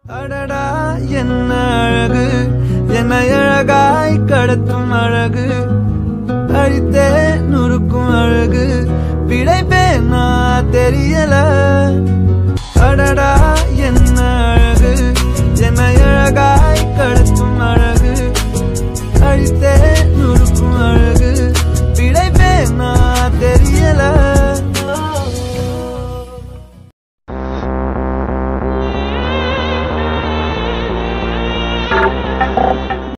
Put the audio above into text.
அடடா என்ன அழகு, என்ன அழகாய் கடத்தும் அழகு, அழித்தே நுறுக்கும் அழகு, பிழைப்பே நான் தெரியல. அடடா